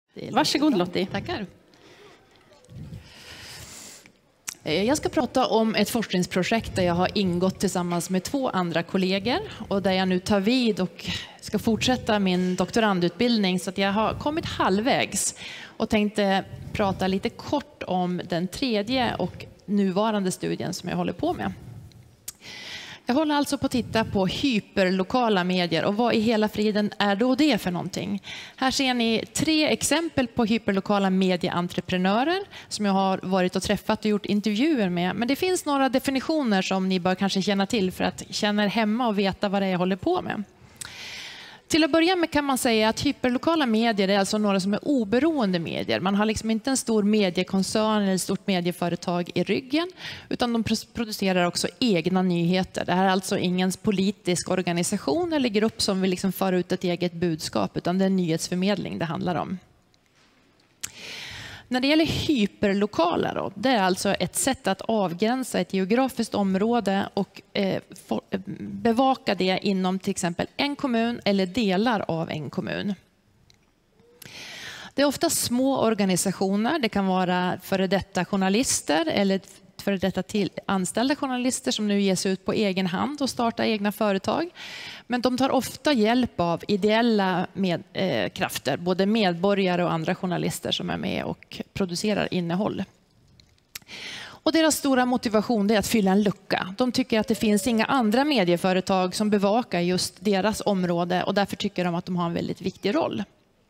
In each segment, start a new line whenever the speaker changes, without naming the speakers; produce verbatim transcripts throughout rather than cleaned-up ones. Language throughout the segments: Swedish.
Varsågod Lottie.
Tackar. Jag ska prata om ett forskningsprojekt där jag har ingått tillsammans med två andra kollegor och där jag nu tar vid och ska fortsätta min doktorandutbildning, så att jag har kommit halvvägs och tänkte prata lite kort om den tredje och nuvarande studien som jag håller på med. Jag håller alltså på att titta på hyperlokala medier, och vad i hela friden är då det för någonting? Här ser ni tre exempel på hyperlokala medieentreprenörer som jag har varit och träffat och gjort intervjuer med. Men det finns några definitioner som ni bör kanske känna till för att känna er hemma och veta vad det är jag håller på med. Till att börja med kan man säga att hyperlokala medier är alltså några som är oberoende medier. Man har liksom inte en stor mediekoncern eller ett stort medieföretag i ryggen, utan de producerar också egna nyheter. Det här är alltså ingen politisk organisation eller grupp som vill liksom föra ut ett eget budskap, utan det är nyhetsförmedling det handlar om. När det gäller hyperlokala då, det är alltså ett sätt att avgränsa ett geografiskt område och eh, for, eh, bevaka det inom till exempel en kommun eller delar av en kommun. Det är ofta små organisationer, det kan vara före detta journalister eller före detta till anställda journalister som nu ger sig ut på egen hand och startar egna företag. Men de tar ofta hjälp av ideella med, eh, krafter, både medborgare och andra journalister som är med och producerar innehåll. Och deras stora motivation är att fylla en lucka. De tycker att det finns inga andra medieföretag som bevakar just deras område, och därför tycker de att de har en väldigt viktig roll.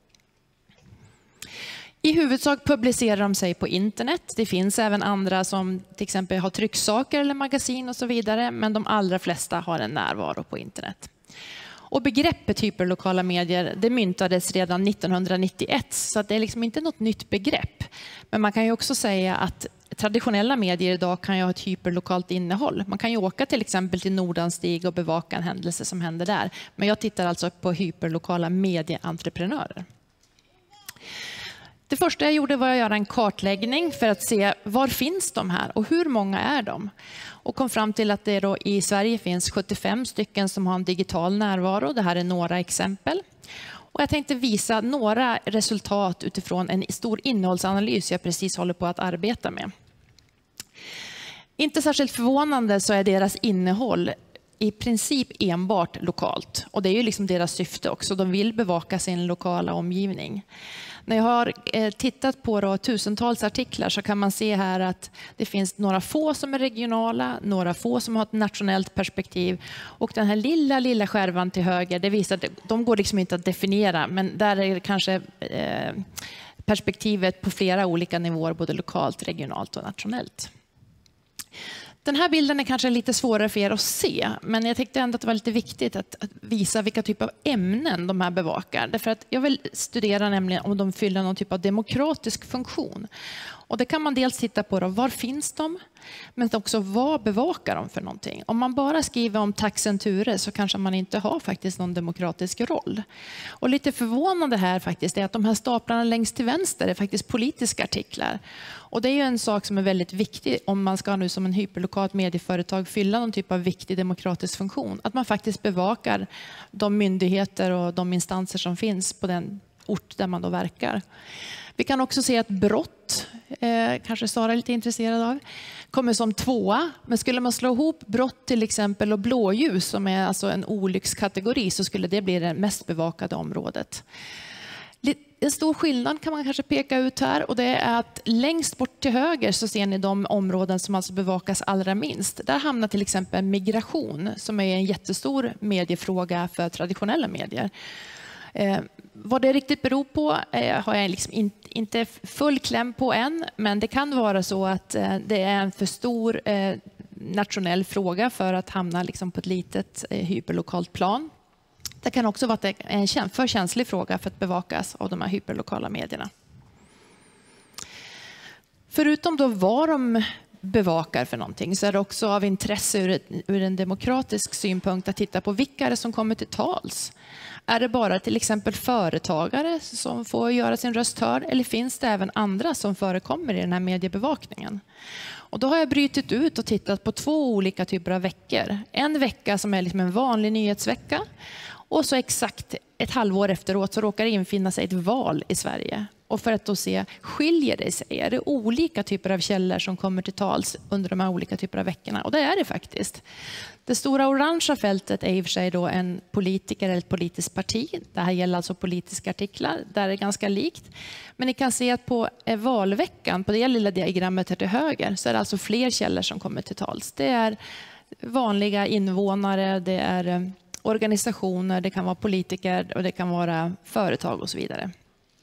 I huvudsak publicerar de sig på internet. Det finns även andra som till exempel har trycksaker eller magasin och så vidare, men de allra flesta har en närvaro på internet. Och begreppet hyperlokala medier, det myntades redan nittonhundranittioett, så det är liksom inte något nytt begrepp. Men man kan ju också säga att traditionella medier idag kan ju ha ett hyperlokalt innehåll. Man kan ju åka till exempel till Nordanstig och bevaka en händelse som händer där. Men jag tittar alltså på hyperlokala medieentreprenörer. Det första jag gjorde var att göra en kartläggning för att se var finns de här och hur många är de. Och kom fram till att det då i Sverige finns sjuttiofem stycken som har en digital närvaro. Det här är några exempel. Och jag tänkte visa några resultat utifrån en stor innehållsanalys jag precis håller på att arbeta med. Inte särskilt förvånande så är deras innehåll i princip enbart lokalt. Och det är ju liksom deras syfte också. De vill bevaka sin lokala omgivning. När jag har tittat på då tusentals artiklar så kan man se här att det finns några få som är regionala, några få som har ett nationellt perspektiv. Och den här lilla, lilla skärvan till höger, det visar att de går liksom inte att definiera, men där är det kanske eh, perspektivet på flera olika nivåer, både lokalt, regionalt och nationellt. Den här bilden är kanske lite svårare för er att se, men jag tyckte ändå att det var lite viktigt att, att visa vilka typ av ämnen de här bevakar. Därför att jag vill studera nämligen om de fyller någon typ av demokratisk funktion. Och det kan man dels titta på då, var finns de, men också vad bevakar de för någonting. Om man bara skriver om Taxen Ture så kanske man inte har faktiskt någon demokratisk roll. Och lite förvånande här faktiskt är att de här staplarna längst till vänster är faktiskt politiska artiklar. Och det är ju en sak som är väldigt viktig om man ska nu som en hyperlokalt medieföretag fylla någon typ av viktig demokratisk funktion. Att man faktiskt bevakar de myndigheter och de instanser som finns på den ort där man då verkar. Vi kan också se att brott, eh, kanske Sara är lite intresserad av, kommer som tvåa. Men skulle man slå ihop brott till exempel och blåljus, som är alltså en olyckskategori, så skulle det bli det mest bevakade området. En stor skillnad kan man kanske peka ut här, och det är att längst bort till höger så ser ni de områden som alltså bevakas allra minst. Där hamnar till exempel migration, som är en jättestor mediefråga för traditionella medier. Eh, vad det riktigt beror på eh, har jag liksom in, inte full kläm på än, men det kan vara så att eh, det är en för stor eh, nationell fråga för att hamna liksom på ett litet eh, hyperlokalt plan. Det kan också vara en för känslig fråga för att bevakas av de här hyperlokala medierna. Förutom då vad de bevakar för någonting så är det också av intresse ur, ett, ur en demokratisk synpunkt att titta på vilka är det som kommer till tals. Är det bara till exempel företagare som får göra sin röst hörd, eller finns det även andra som förekommer i den här mediebevakningen? Och då har jag brytit ut och tittat på två olika typer av veckor. En vecka som är liksom en vanlig nyhetsvecka, och så exakt ett halvår efteråt så råkar det infinna sig ett val i Sverige. Och för att då se, skiljer det sig? Är det olika typer av källor som kommer till tals under de här olika typerna av veckorna? Och det är det faktiskt. Det stora orangea fältet är i och för sig då en politiker eller ett politiskt parti. Det här gäller alltså politiska artiklar, där det är ganska likt. Men ni kan se att på valveckan, på det lilla diagrammet här till höger, så är det alltså fler källor som kommer till tals. Det är vanliga invånare, det är organisationer, det kan vara politiker och det kan vara företag och så vidare.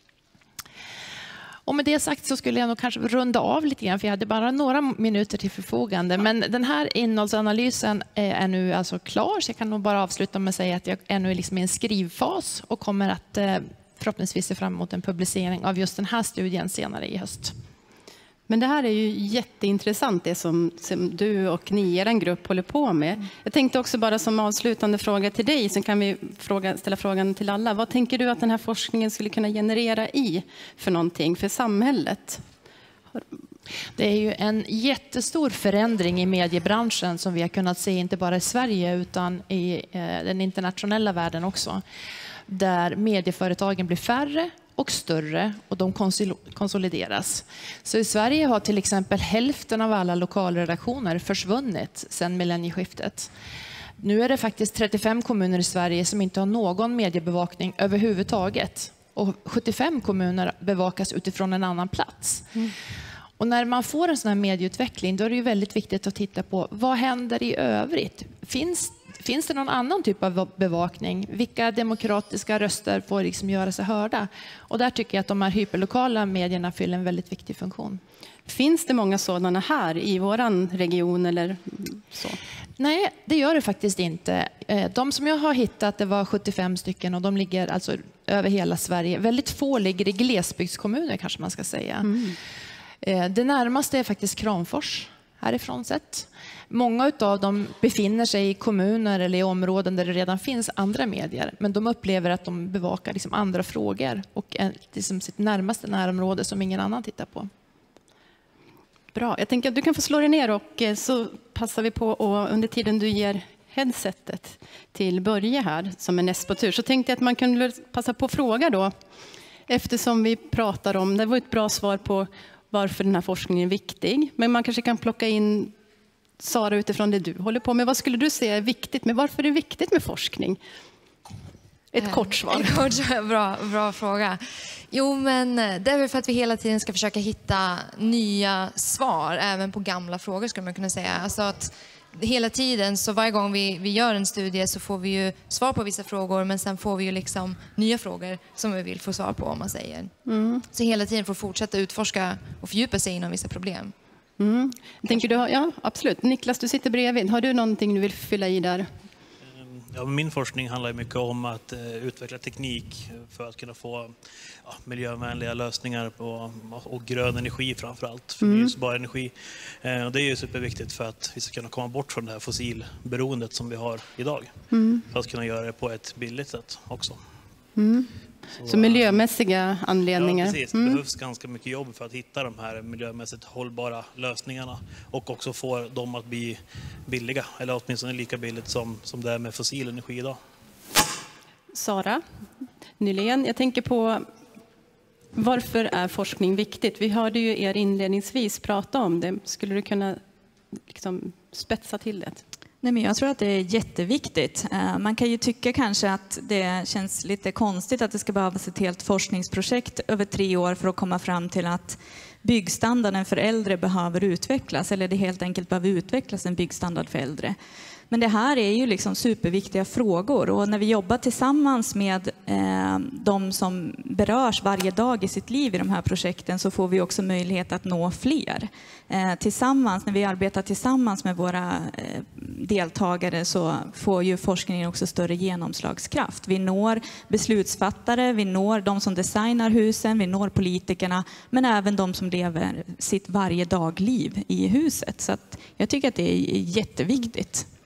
Och med det sagt så skulle jag nog kanske runda av lite grann, för jag hade bara några minuter till förfogande. Men den här innehållsanalysen är nu alltså klar, så jag kan nog bara avsluta med att säga att jag är nu liksom i en skrivfas och kommer att förhoppningsvis se fram emot en publicering av just den här studien senare i höst.
Men det här är ju jätteintressant, det som, som du och ni, er grupp, håller på med. Jag tänkte också bara som avslutande fråga till dig, så kan vi fråga, ställa frågan till alla. Vad tänker du att den här forskningen skulle kunna generera i för någonting för samhället?
Det är ju en jättestor förändring i mediebranschen som vi har kunnat se inte bara i Sverige utan i eh, den internationella världen också. Där medieföretagen blir färre och större och de konsolideras. Så i Sverige har till exempel hälften av alla lokalredaktioner försvunnit sedan millennieskiftet. Nu är det faktiskt trettiofem kommuner i Sverige som inte har någon mediebevakning överhuvudtaget. Och sjuttiofem kommuner bevakas utifrån en annan plats. Mm. Och när man får en sån här medieutveckling, då är det ju väldigt viktigt att titta på vad händer i övrigt. Finns Finns det någon annan typ av bevakning? Vilka demokratiska röster får liksom göra sig hörda? Och där tycker jag att de här hyperlokala medierna fyller en väldigt viktig funktion.
Finns det många sådana här i våran region eller så?
Nej, det gör det faktiskt inte. De som jag har hittat, det var sjuttiofem stycken och de ligger alltså över hela Sverige. Väldigt få ligger i glesbygdskommuner kanske man ska säga. Mm. Det närmaste är faktiskt Kramfors härifrån sett. Många av dem befinner sig i kommuner eller i områden där det redan finns andra medier. Men de upplever att de bevakar liksom andra frågor och liksom sitt närmaste närområde som ingen annan tittar på.
Bra, jag tänker att du kan få slå dig ner och så passar vi på och under tiden du ger headsetet till Börje här som är näst på tur. Så tänkte jag att man kunde passa på att fråga då. Eftersom vi pratar om, det var ett bra svar på varför den här forskningen är viktig. Men man kanske kan plocka in Sara utifrån det du håller på med. Vad skulle du säga är viktigt? Men varför är det viktigt med forskning? Ett eh, kort svar.
Ett kort svar. Bra, bra fråga. Jo, men det är väl för att vi hela tiden ska försöka hitta nya svar. Även på gamla frågor skulle man kunna säga. Alltså att hela tiden, så varje gång vi, vi gör en studie så får vi ju svar på vissa frågor. Men sen får vi ju liksom nya frågor som vi vill få svar på om man säger. Mm. Så hela tiden får fortsätta utforska och fördjupa sig inom vissa problem.
Mm. Tänker du, ja, absolut. Niklas, du sitter bredvid. Har du någonting du vill fylla i där?
Ja, min forskning handlar mycket om att eh, utveckla teknik för att kunna få ja, miljövänliga lösningar på, och grön energi framförallt, förnyelsebar mm. energi. Eh, och det är ju superviktigt för att vi ska kunna komma bort från det här fossilberoendet som vi har idag. Mm. För att kunna göra det på ett billigt sätt också.
Mm. Så, så miljömässiga anledningar.
Ja, precis. Det
mm.
behövs ganska mycket jobb för att hitta de här miljömässigt hållbara lösningarna och också få dem att bli billiga, eller åtminstone lika billigt som, som det är med fossil energi idag.
Sara Nylén, jag tänker på varför är forskning viktigt? Vi hörde ju er inledningsvis prata om det. Skulle du kunna liksom spetsa till det?
Nej, men jag tror att det är jätteviktigt. Man kan ju tycka kanske att det känns lite konstigt att det ska behövas ett helt forskningsprojekt över tre år för att komma fram till att byggstandarden för äldre behöver utvecklas, eller det helt enkelt behöver utvecklas en byggstandard för äldre. Men det här är ju liksom superviktiga frågor, och när vi jobbar tillsammans med eh, de som berörs varje dag i sitt liv i de här projekten, så får vi också möjlighet att nå fler. Eh, tillsammans, när vi arbetar tillsammans med våra eh, deltagare, så får ju forskningen också större genomslagskraft. Vi når beslutsfattare, vi når de som designar husen, vi når politikerna, men även de som lever sitt varje dagliv i huset. Så att jag tycker att det är jätteviktigt.